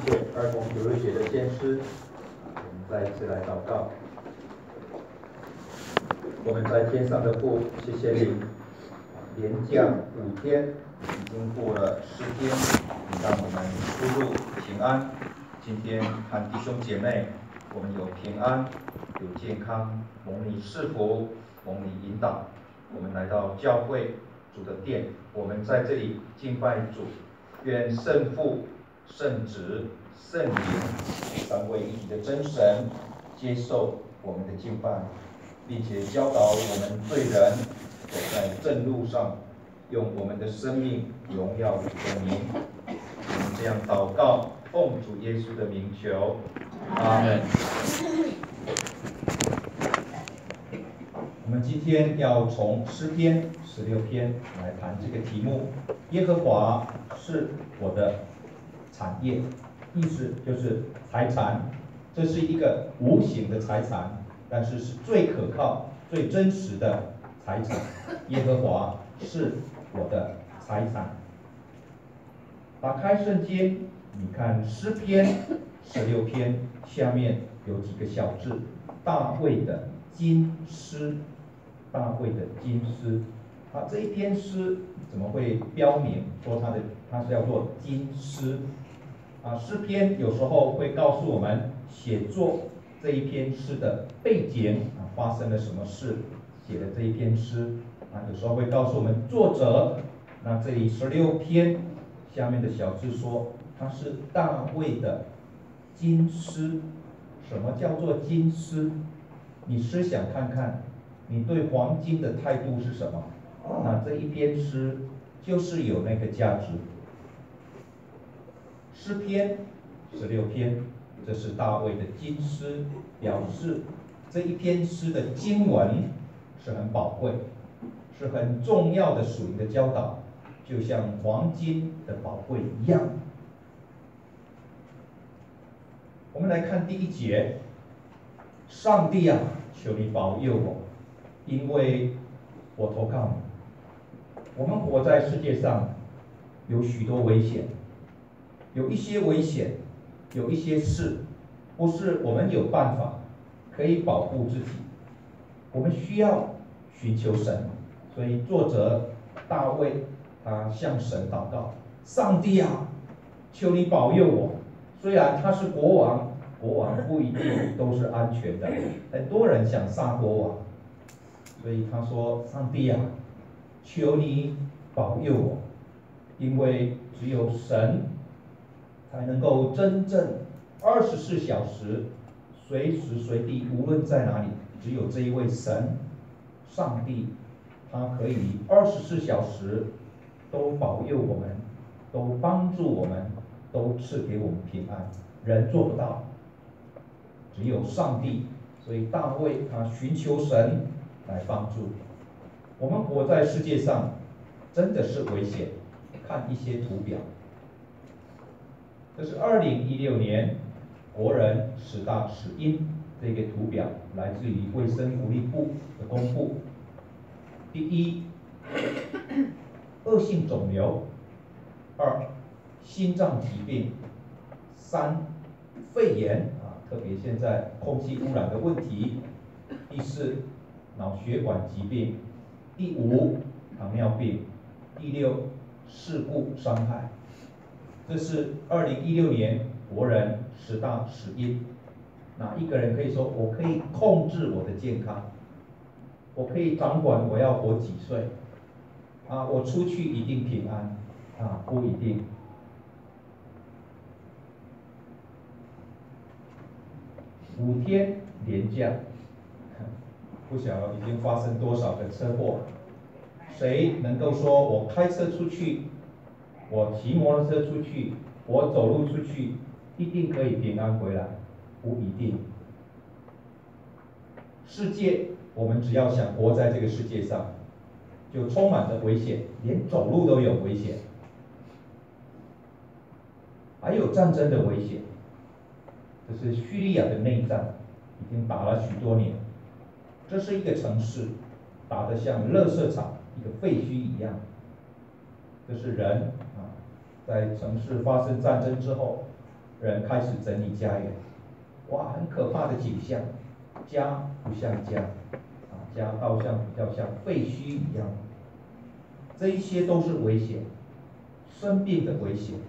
谢儿童主日学的先师，我们再一次来祷告。我们在天上的父，谢谢你，连假5天，已经过了10天，你让我们出入平安。今天看弟兄姐妹，我们有平安，有健康，蒙你赐福，蒙你引导。我们来到教会主的殿，我们在这里敬拜主。愿圣父、圣子、圣灵三位一体的真神接受我们的敬拜，并且教导我们罪人走在正路上，用我们的生命荣耀主的名。我们这样祷告，奉主耶稣的名求，阿门。我们今天要从诗篇16篇来谈这个题目：耶和华是我的产业，意思就是财产，这是一个无形的财产，但是是最可靠、最真实的财产。耶和华是我的财产。打开圣经，你看诗篇16篇下面有几个小字：大卫的金诗。大卫的金诗，这一篇诗怎么会标明说它是要做金诗？诗篇有时候会告诉我们写作这一篇诗的背景发生了什么事，写了这一篇诗有时候会告诉我们作者。那这里16篇下面的小字说它是大卫的金诗。什么叫做金诗？你思想看看。你对黄金的态度是什么？那这一篇诗就是有那个价值。诗篇16篇，这是大卫的金诗，表示这一篇诗的经文是很宝贵，是很重要的属灵的教导，就像黄金的宝贵一样。我们来看第1节：上帝啊，求你保佑我，因为我投靠你。我们活在世界上，有许多危险，有一些危险，有一些事，不是我们有办法可以保护自己，我们需要寻求神。所以作者大卫他向神祷告：上帝啊，求你保佑我。虽然他是国王，国王不一定都是安全的，很多人想杀国王。所以他说：上帝啊，求你保佑我，因为只有神才能够真正24小时随时随地，无论在哪里，只有这一位神上帝，他可以24小时都保佑我们，都帮助我们，都赐给我们平安。人做不到，只有上帝。所以大卫他寻求神来帮助。我们活在世界上真的是危险。看一些图表，这是2016年国人10大死因，这个图表来自于卫生福利部的公布。第1，恶性肿瘤；2，心脏疾病；3，肺炎特别现在空气污染的问题；第4，脑血管疾病；第5，糖尿病；第6，事故伤害。这是2016年国人10大死因。哪一个人可以说我可以控制我的健康，我可以掌管我要活几岁我出去一定平安不一定。5天连假，不晓得已经发生多少个车祸。谁能够说我开车出去，我骑摩托车出去，我走路出去，一定可以平安回来？不一定。世界，我们只要想活在这个世界上，就充满着危险，连走路都有危险，还有战争的危险。这是叙利亚的内战，已经打了许多年。这是一个城市，打得像垃圾场，一个废墟一样。这是人在城市发生战争之后， 人开始整理家园，哇，很可怕的景象，家不像家，家倒像比较像废墟一样，这一些都是危险，生病的危险，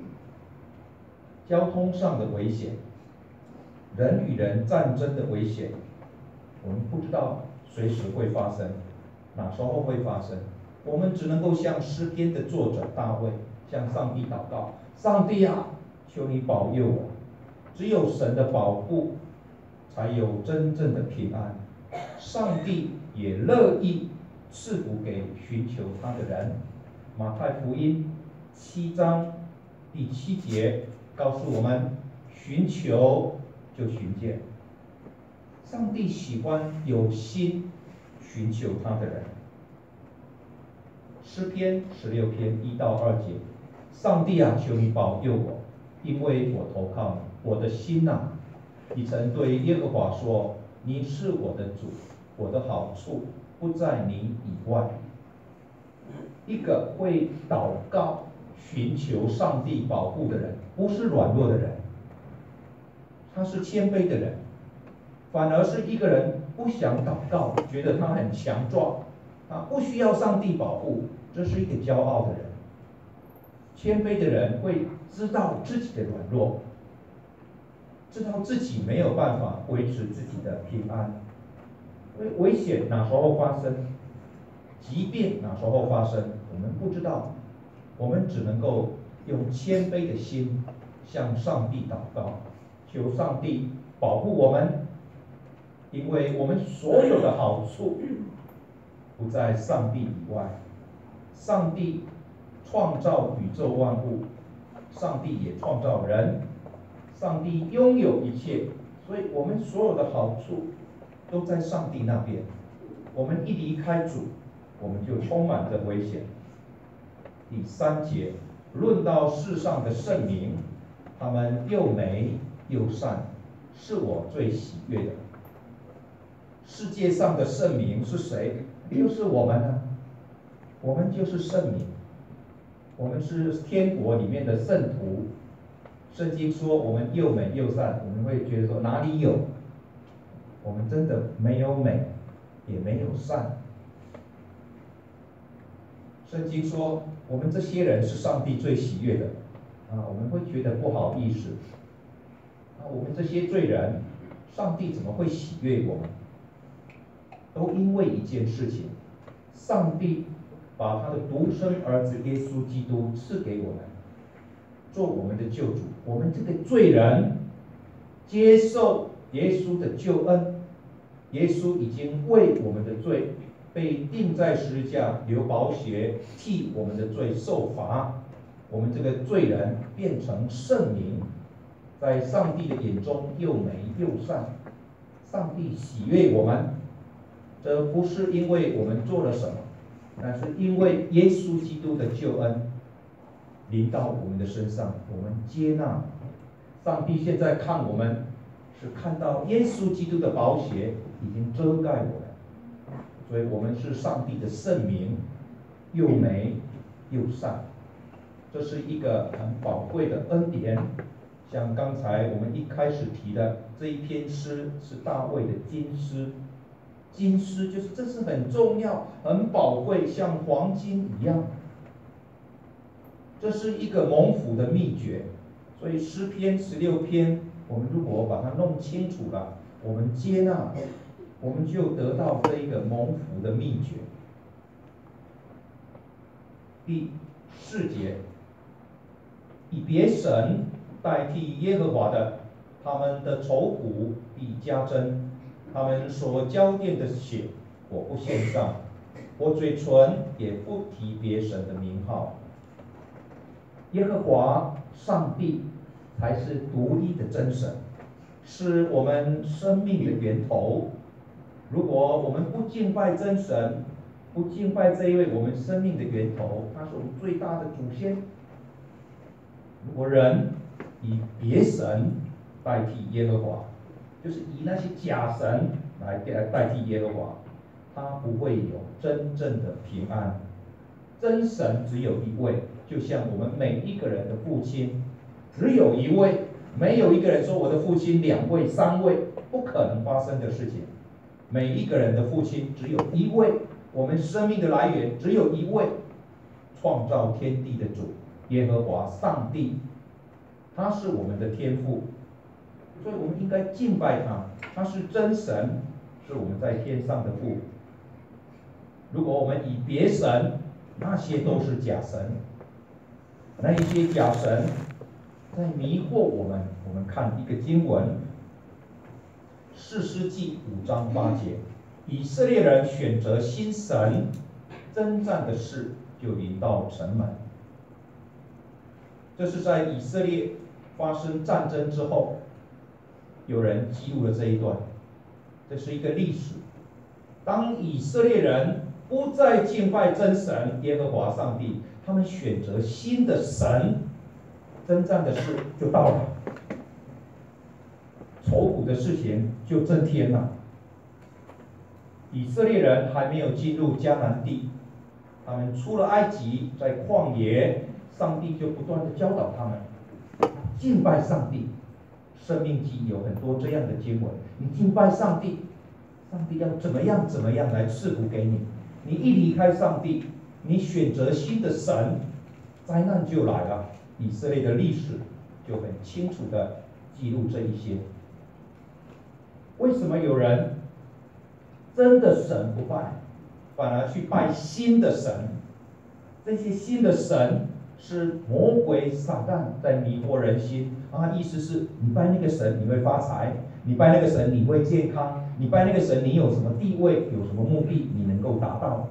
交通上的危险，人与人战争的危险，我们不知道随时会发生，哪时候会发生，我们只能够像诗篇的作者大卫向上帝祷告，上帝啊，求你保佑我，只有神的保护，才有真正的平安。上帝也乐意赐福给寻求他的人。马太福音7章第7节告诉我们：寻求就寻见。上帝喜欢有心寻求他的人。诗篇16篇1到2节，上帝啊，求你保佑我，因为我投靠你。我的心啊，你曾对耶和华说：你是我的主，我的好处不在你以外。一个会祷告、寻求上帝保护的人，不是软弱的人，他是谦卑的人，反而是一个人不想祷告，觉得他很强壮，他不需要上帝保护，这是一个骄傲的人。谦卑的人会知道自己的软弱，知道自己没有办法维持自己的平安，因为危险哪时候发生，疾病哪时候发生，我们不知道，我们只能够用谦卑的心向上帝祷告，求上帝保护我们，因为我们所有的好处不在上帝以外。上帝创造宇宙万物，上帝也创造人，上帝拥有一切，所以我们所有的好处都在上帝那边。我们一离开主，我们就充满着危险。第3节，论到世上的圣名，他们又美又善，是我最喜悦的。世界上的圣名是谁？就是我们啊，我们就是圣名，我们是天国里面的圣徒。圣经说我们又美又善，我们会觉得说哪里有？我们真的没有美，也没有善。圣经说我们这些人是上帝最喜悦的，我们会觉得不好意思，我们这些罪人，上帝怎么会喜悦我们？都因为一件事情，上帝把他的独生儿子耶稣基督赐给我们，做我们的救主。我们这个罪人接受耶稣的救恩，耶稣已经为我们的罪被钉在十字架，流宝血替我们的罪受罚。我们这个罪人变成圣民，在上帝的眼中又美又善。上帝喜悦我们，这不是因为我们做了什么，但是因为耶稣基督的救恩临到我们的身上，我们接纳。上帝现在看我们，是看到耶稣基督的宝血已经遮盖我们，所以我们是上帝的圣民，又美又善。这是一个很宝贵的恩典。像刚才我们一开始提的这一篇诗是大卫的金诗，金诗就是这是很重要、很宝贵，像黄金一样。这是一个蒙福的秘诀。所以诗篇16篇，我们如果把它弄清楚了，我们接纳，我们就得到这一个蒙福的秘诀。第4节，以别神代替耶和华的，他们的愁苦必加增，他们所浇奠的血，我不献上，我嘴唇也不提别神的名号。耶和华上帝才是独一的真神，是我们生命的源头。如果我们不敬拜真神，不敬拜这一位我们生命的源头，他是我们最大的祖先。如果人以别神代替耶和华，就是以那些假神来代替耶和华，他不会有真正的平安。真神只有一位，就像我们每一个人的父亲只有一位， 没有一个人说我的父亲2位、3位，不可能发生的事情。每一个人的父亲只有一位，我们生命的来源只有一位，创造天地的主耶和华上帝，他是我们的天父，所以我们应该敬拜他，他是真神，是我们在天上的父。如果我们以别神，那些都是假神，那一些假神在迷惑我们。我们看一个经文，士师记5章8节，以色列人选择新神，征战的事就临到城门。这是在以色列发生战争之后，有人记录了这一段，这是一个历史。当以色列人不再敬拜真神耶和华上帝，他们选择新的神，征战的事就到了，愁苦的事情就增添了。以色列人还没有进入迦南地，他们出了埃及，在旷野，上帝就不断的教导他们敬拜上帝。申命记有很多这样的经文，你敬拜上帝，上帝要怎么样怎么样来赐福给你。你一离开上帝，你选择新的神，灾难就来了。以色列的历史就很清楚的记录这一些。为什么有人真的神不拜，反而去拜新的神？这些新的神是魔鬼撒旦在迷惑人心啊！意思是你拜那个神你会发财，你拜那个神你会健康，你拜那个神你有什么地位，有什么目的你能够达到。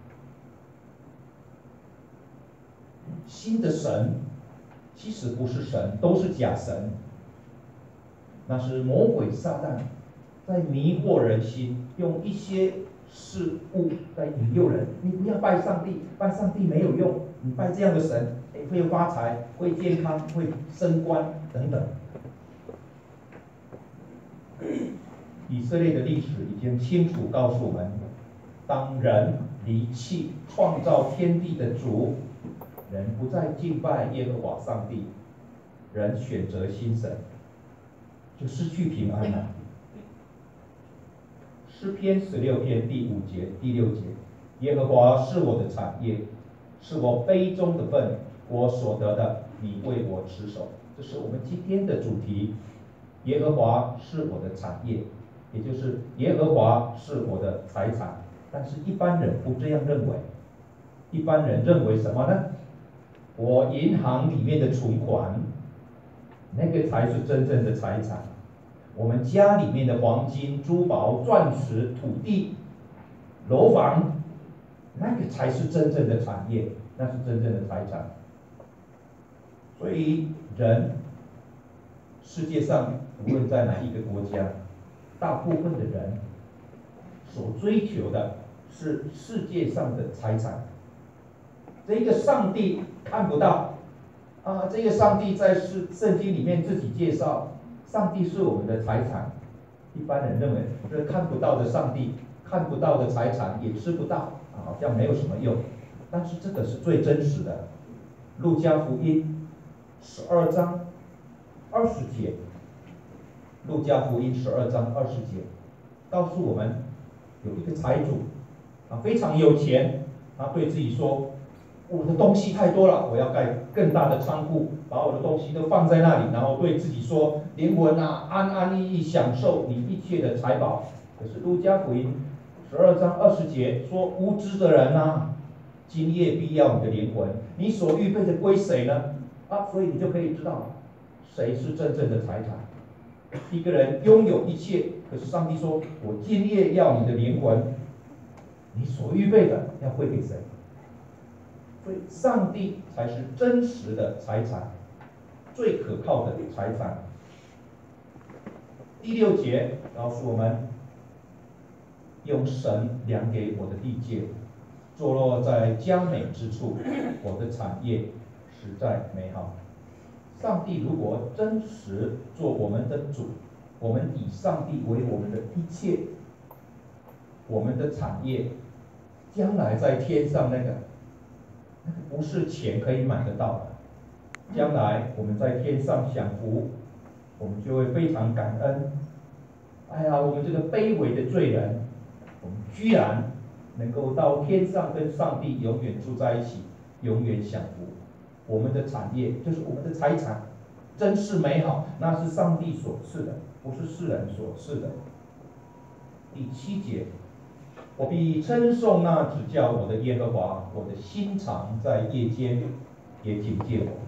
新的神其实不是神，都是假神，那是魔鬼撒旦在迷惑人心，用一些事物在引诱人。你不要拜上帝，拜上帝没有用，你拜这样的神，会发财，会健康，会升官等等。以色列的历史已经清楚告诉我们，当人离弃创造天地的主，人不再敬拜耶和华上帝，人选择新神，就失去平安了。诗篇16篇第5节、第6节，耶和华是我的产业，是我杯中的分，我所得的，你为我持守。这是我们今天的主题。耶和华是我的产业，也就是耶和华是我的财产。但是一般人不这样认为，一般人认为什么呢？我银行里面的存款，那个才是真正的财产。我们家里面的黄金、珠宝、钻石、土地、楼房，那个才是真正的产业，那是真正的财产。所以人，世界上无论在哪一个国家，大部分的人所追求的是世界上的财产。这个上帝看不到啊，这个上帝在圣经里面自己介绍，上帝是我们的财产。一般人认为这看不到的上帝，看不到的财产也吃不到啊，好像没有什么用。但是这个是最真实的。路加福音12章20节，路加福音12章20节，告诉我们有一个财主啊，非常有钱，他对自己说：“我的东西太多了，我要盖更大的仓库，把我的东西都放在那里，然后对自己说，灵魂啊，安安逸逸享受你一切的财宝。”可是路加福音12章20节说：“无知的人啊，今夜必要你的灵魂，你所预备的归谁呢？”啊，所以你就可以知道谁是真正的财产。一个人拥有一切，可是上帝说：“我今夜要你的灵魂，你所预备的要归给谁？”所以上帝才是真实的财产，最可靠的财产。第6节告诉我们，用神量给我的地界，坐落在佳美之处，我的产业实在美好。上帝如果真实做我们的主，我们以上帝为我们的一切，我们的产业，将来在天上那个不是钱可以买得到的。将来我们在天上享福， 我们就会非常感恩。哎呀，我们这个卑微的罪人，我们居然能够到天上跟上帝永远住在一起，永远享福。我们的产业就是我们的财产，真是美好，那是上帝所赐的，不是世人所赐的。第7节，我必称颂那指教我的耶和华，我的心肠在夜间也警戒我。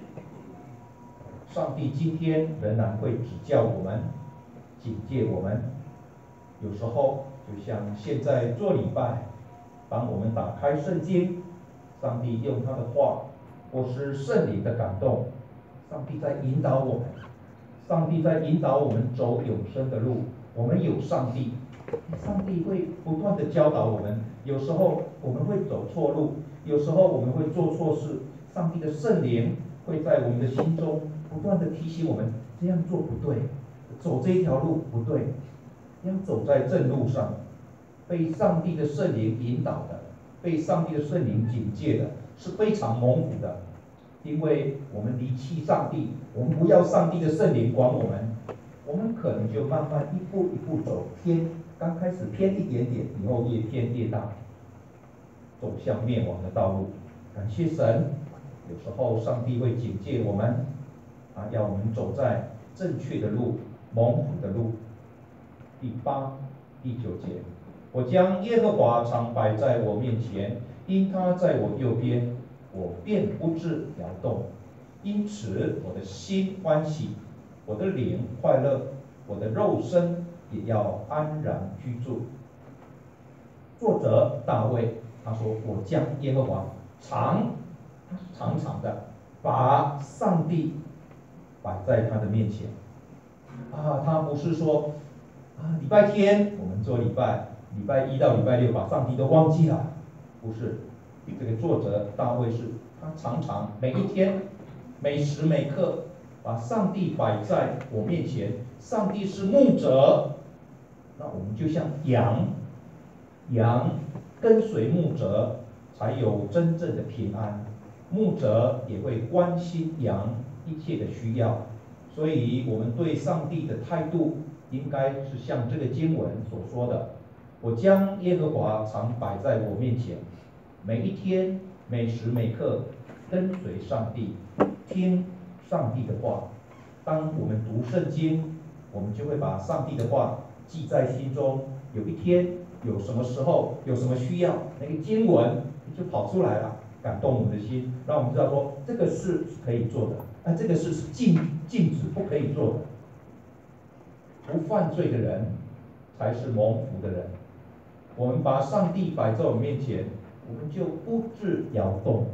上帝今天仍然会指教我们，警戒我们。有时候就像现在做礼拜，当我们打开圣经，上帝用他的话或是圣灵的感动，上帝在引导我们，上帝在引导我们走永生的路。我们有上帝，上帝会不断的教导我们。有时候我们会走错路，有时候我们会做错事，上帝的圣灵会在我们的心中不断的提醒我们，这样做不对，走这一条路不对，要走在正路上。被上帝的圣灵引导的，被上帝的圣灵警戒的，是非常蒙福的。因为我们离弃上帝，我们不要上帝的圣灵管我们，我们可能就慢慢一步一步走偏，刚开始偏一点点，以后越偏越大，走向灭亡的道路。感谢神，有时候上帝会警戒我们，要我们走在正确的路，蒙福的路。第8、第9节，我将耶和华常摆在我面前，因他在我右边，我便不致摇动。因此我的心欢喜，我的灵快乐，我的肉身也要安然居住。作者大卫他说：“我将耶和华常的把上帝摆在他的面前。”他不是说礼拜天我们做礼拜，礼拜1到礼拜6把上帝都忘记了，不是。这个作者大卫是他常每一天每时每刻把上帝摆在我面前。上帝是牧者，那我们就像羊跟随牧者才有真正的平安，牧者也会关心羊一切的需要。所以我们对上帝的态度应该是像这个经文所说的：“我将耶和华常摆在我面前。”每一天每时每刻跟随上帝，听上帝的话。当我们读圣经，我们就会把上帝的话记在心中。有一天有什么时候有什么需要，那个经文就跑出来了，感动我们的心，让我们知道说这个事是可以做的，这个事是禁止不可以做的。不犯罪的人才是蒙福的人。我们把上帝摆在我们面前，我们就不致摇动，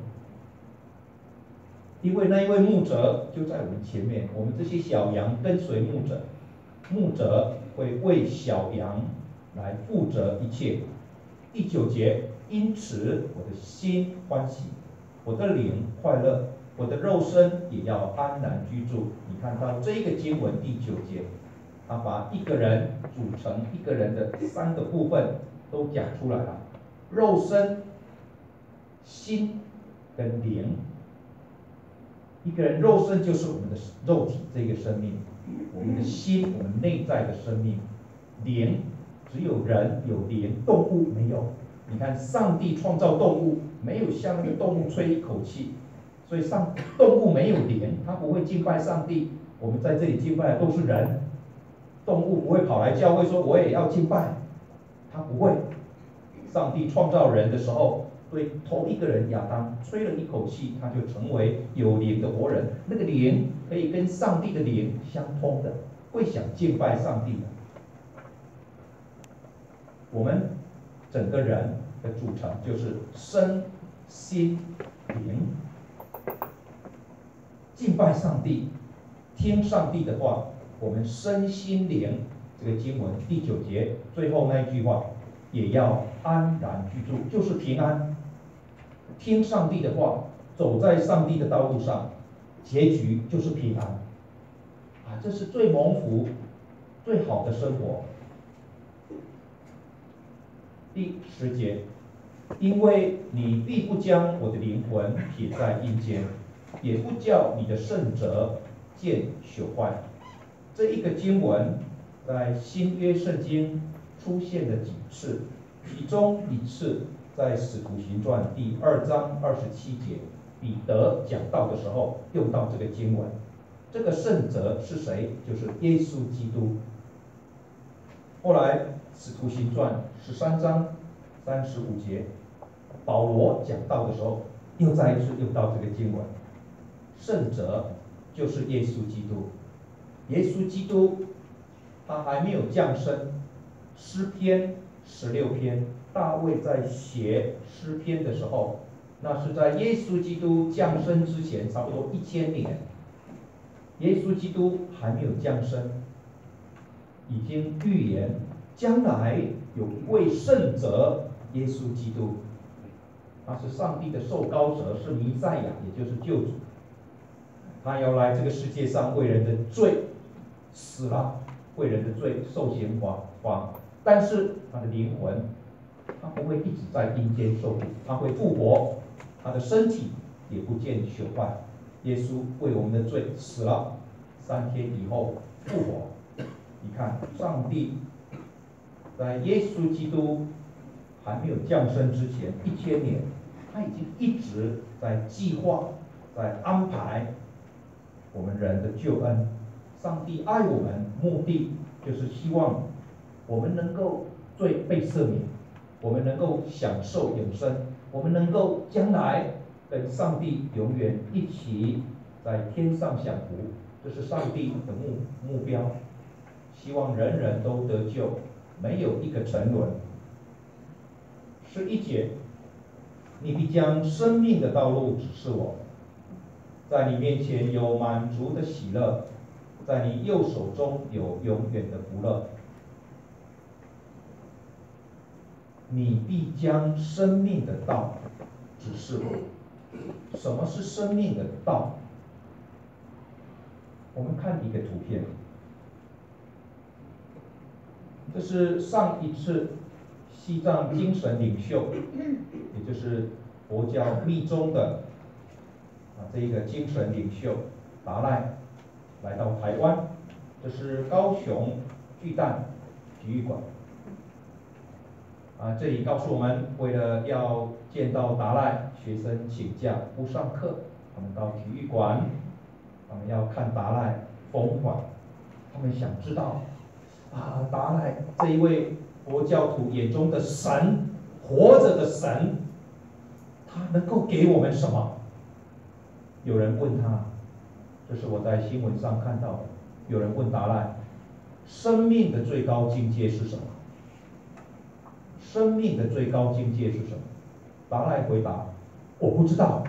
因为那一位牧者就在我们前面，我们这些小羊跟随牧者，牧者会为小羊来负责一切。第9节，因此我的心欢喜，我的灵快乐，我的肉身也要安然居住。你看到这个经文第9节，他把一个人组成一个人的3个部分都讲出来了：肉身、心跟灵。一个人肉身就是我们的肉体这个生命，我们的心，我们内在的生命。灵只有人有灵，动物没有。你看上帝创造动物，没有向那个动物吹一口气，所以动物没有灵，它不会敬拜上帝。我们在这里敬拜的都是人，动物不会跑来教会说我也要敬拜，它不会。上帝创造人的时候，对头一个人亚当吹了一口气，他就成为有灵的活人。那个灵可以跟上帝的灵相通的，会想敬拜上帝的。我们整个人的组成就是身、心、灵。敬拜上帝，听上帝的话，我们身心灵。这个经文第9节最后那一句话，也要安然居住，就是平安。听上帝的话，走在上帝的道路上，结局就是平安。这是最蒙福、最好的生活。第10节，因为你必不将我的灵魂撇在阴间，也不叫你的圣者见朽坏。 这一个经文在新约圣经出现了几次，其中一次在使徒行传第2章27节，彼得讲道的时候用到这个经文。这个圣者是谁？就是耶稣基督。后来使徒行传13章35节，保罗讲道的时候又再一次用到这个经文。圣者就是耶稣基督。耶稣基督他还没有降生。诗篇16篇，大卫在写诗篇的时候，那是在耶稣基督降生之前，差不多1000年。耶稣基督还没有降生，已经预言将来有一位圣者，耶稣基督，他是上帝的受膏者，是弥赛亚，也就是救主。他要来这个世界上为人的罪死了，为人的罪受刑罚，但是他的灵魂，他不会一直在阴间受苦，他会复活，他的身体也不见朽坏。耶稣为我们的罪死了，3天以后复活。你看，上帝在耶稣基督还没有降生之前1000年，他已经一直在计划，在安排我们人的救恩。上帝爱我们，目的就是希望我们能够罪被赦免，我们能够享受永生，我们能够将来跟上帝永远一起在天上享福。这是上帝的目标，希望人人都得救，没有一个沉沦。11节，你必将生命的道路指示我，在你面前有满足的喜乐，在你右手中有永远的福乐。你必将生命的道指示我。什么是生命的道？我们看一个图片，这是上一次西藏精神领袖，也就是佛教密宗的这一个精神领袖达赖来到台湾，这是高雄巨蛋体育馆。这里告诉我们，为了要见到达赖，学生请假不上课，他们到体育馆，他们要看达赖疯狂，他们想知道达赖这一位佛教徒眼中的神，活着的神，他能够给我们什么？有人问他，这是我在新闻上看到的，有人问达赖，生命的最高境界是什么？生命的最高境界是什么？达赖回答：我不知道。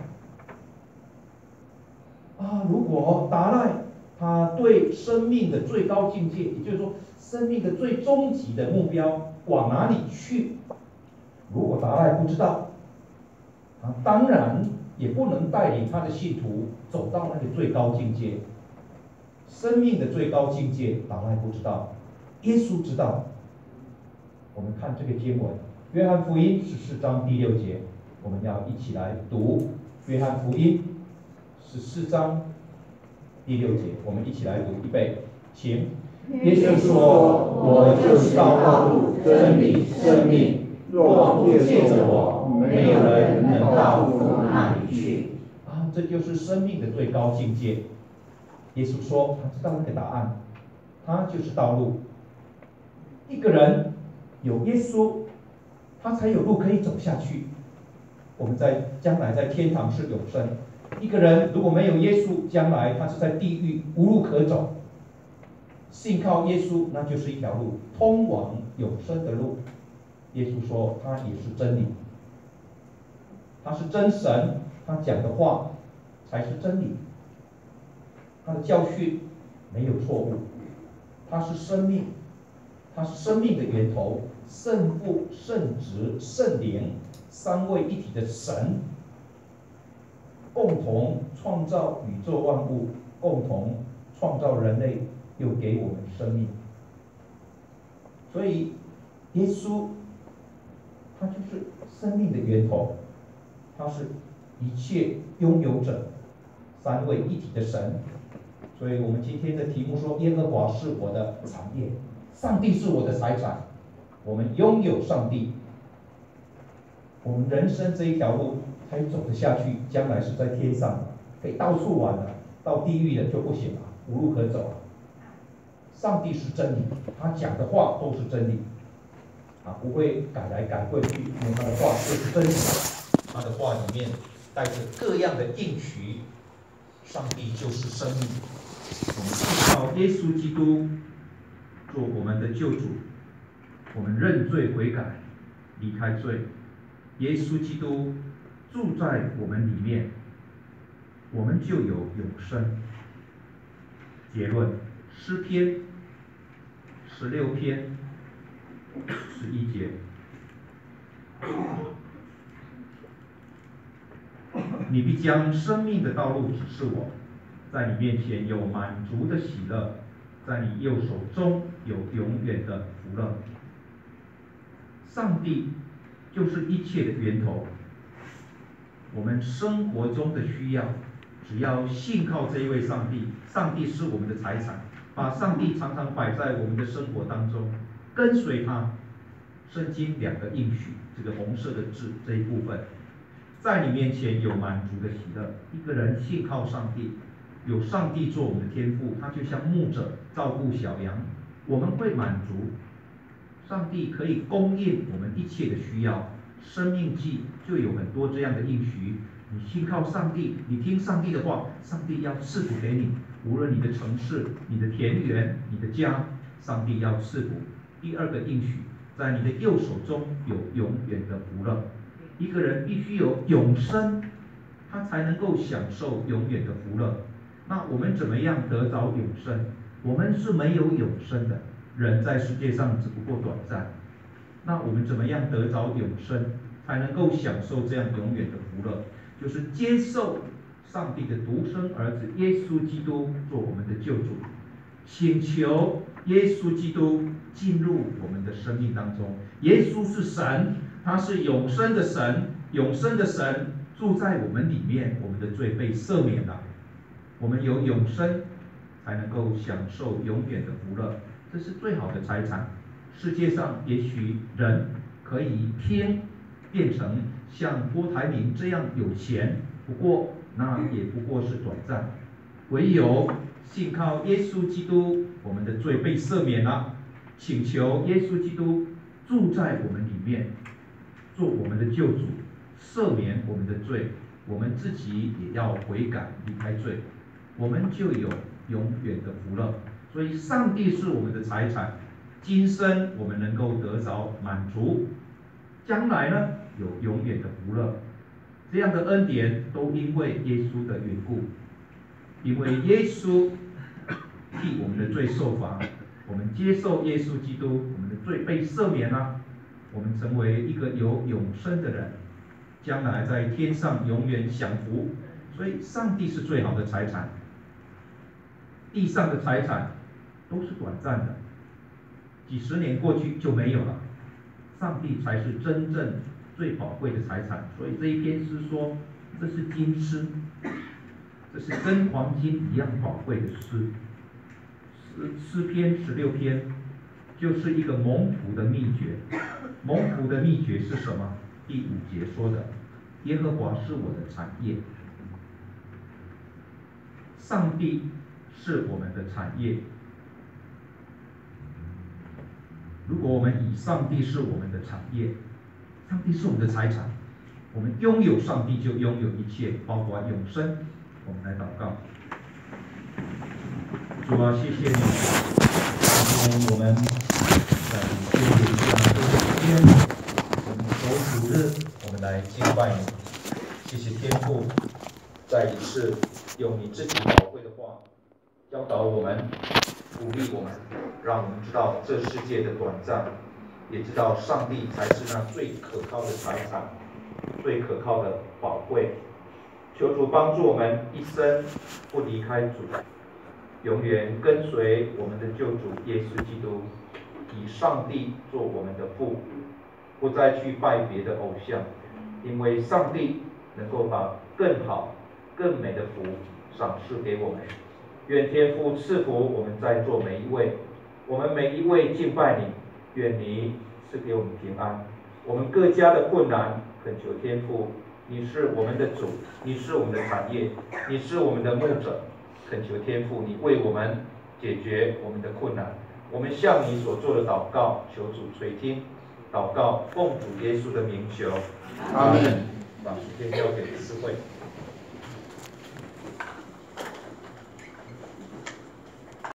如果达赖他对生命的最高境界，也就是说生命的最终极的目标往哪里去？如果达赖不知道，当然也不能带领他的信徒走到那个最高境界。生命的最高境界，达赖不知道，耶稣知道。我们看这个经文，约翰福音14章第6节，我们要一起来读约翰福音14章第6节，我们一起来读，预备，请。耶稣说：“我就是道路、真理、生命，若不借着我，没有人能到父那里去。”这就是生命的最高境界。耶稣说，他知道那个答案，他就是道路。一个人有耶稣，他才有路可以走下去。我们将来在天堂是永生。一个人如果没有耶稣，将来他是在地狱，无路可走。信靠耶稣，那就是一条路，通往永生的路。耶稣说，他也是真理，他是真神，他讲的话才是真理，他的教训没有错误，他是生命，他是生命的源头，圣父、圣子、圣灵三位一体的神，共同创造宇宙万物，共同创造人类，又给我们生命。所以耶稣他就是生命的源头，他是一切拥有者，三位一体的神。 所以我们今天的题目说，耶和华是我的产业，上帝是我的财产。我们拥有上帝，我们人生这一条路才走得下去，将来是在天上，可以到处玩的，到地狱的就不行了，无路可走了。上帝是真理，他讲的话都是真理，不会改来改过去，因为他的话就是真理，他的话里面带着各样的应许，上帝就是生命。我们信靠耶稣基督做我们的救主，我们认罪悔改，离开罪，耶稣基督住在我们里面，我们就有永生。结论：诗篇16篇11节。你必将生命的道路指示我，在你面前有满足的喜乐，在你右手中有永远的福乐。上帝就是一切的源头，我们生活中的需要，只要信靠这一位上帝，上帝是我们的财产，把上帝常常摆在我们的生活当中，跟随他。圣经2个应许，这个红色的字这一部分，在你面前有满足的喜乐。一个人信靠上帝，有上帝做我们的天父，他就像牧者照顾小羊，我们会满足。上帝可以供应我们一切的需要。生命记就有很多这样的应许，你信靠上帝，你听上帝的话，上帝要赐福给你，无论你的城市、你的田园、你的家，上帝要赐福。第2个应许，在你的右手中有永远的福乐。一个人必须有永生，他才能够享受永远的福乐。那我们怎么样得着永生？我们是没有永生的，人在世界上只不过短暂。那我们怎么样得着永生，才能够享受这样永远的福乐？就是接受上帝的独生儿子耶稣基督做我们的救主，请求耶稣基督进入我们的生命当中。耶稣是神，他是永生的神，永生的神住在我们里面，我们的罪被赦免了，我们有永生，才能够享受永远的福乐，这是最好的财产。世界上也许人可以变成像郭台铭这样有钱，不过那也不过是短暂。唯有信靠耶稣基督，我们的罪被赦免了，请求耶稣基督住在我们里面，做我们的救主，赦免我们的罪，我们自己也要悔改离开罪，我们就有永远的福乐。所以上帝是我们的财产，今生我们能够得着满足，将来呢有永远的福乐。这样的恩典都因为耶稣的缘故，因为耶稣替我们的罪受罚，我们接受耶稣基督，我们的罪被赦免了，我们成为一个有永生的人，将来在天上永远享福。所以上帝是最好的财产，地上的财产都是短暂的，几十年过去就没有了，上帝才是真正最宝贵的财产。所以这一篇诗说，这是金诗，这是跟黄金一样宝贵的诗。诗篇16篇就是一个蒙福的秘诀。蒙福的秘诀是什么？第5节说的，耶和华是我的产业。上帝是我们的产业。如果我们以上帝是我们的产业，上帝是我们的财产，我们拥有上帝就拥有一切，包括永生。我们来祷告。主啊，谢谢你，今天我们在今天这一天，我们守主日，我们来敬拜你。谢谢天父，再一次用你自己宝贵的话教导我们，鼓励我们，让我们知道这世界的短暂，也知道上帝才是那最可靠的财产，最可靠的宝贵。求主帮助我们一生不离开主，永远跟随我们的救主耶稣基督，以上帝做我们的父，不再去拜别的偶像，因为上帝能够把更好、更美的福赏赐给我们。 愿天父赐福我们在座每一位，我们每一位敬拜你，愿你赐给我们平安。我们各家的困难，恳求天父，你是我们的主，你是我们的产业，你是我们的牧者，恳求天父，你为我们解决我们的困难。我们向你所做的祷告，求主垂听。祷告，奉主耶稣的名求，阿门。把时间交给智慧。